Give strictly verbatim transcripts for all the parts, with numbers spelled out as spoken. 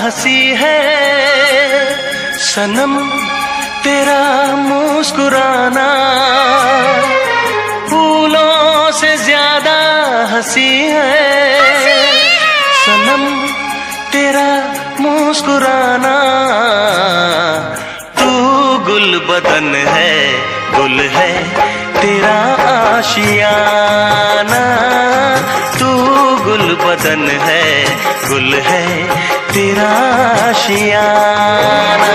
हंसी है सनम तेरा मुस्कुराना, फूलों से ज्यादा हंसी है सनम तेरा मुस्कुराना। तू गुल बदन है, गुल है तेरा आशियाना, तू गुल बदन है, गुल है तेरा आशियाना।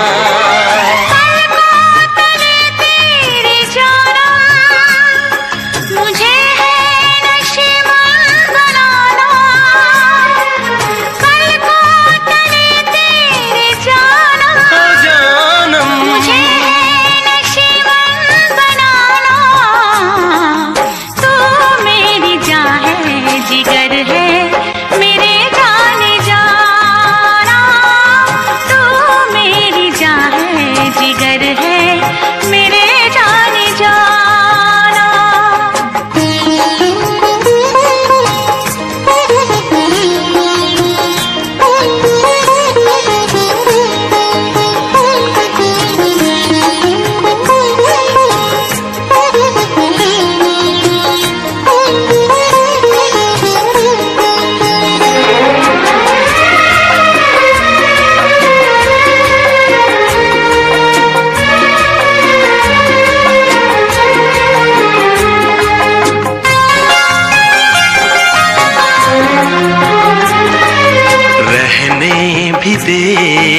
भी दे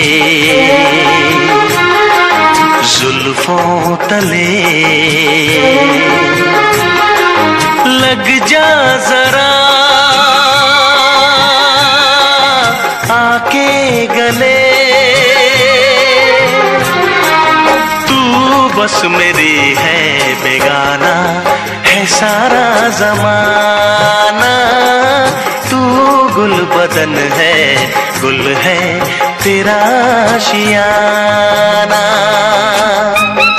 जुल्फों तले, लग जा जरा आके गले, तू बस मेरी है बेगाना है सारा जमाना, तू गुल बदन है, गुल है तेरा आशियाना।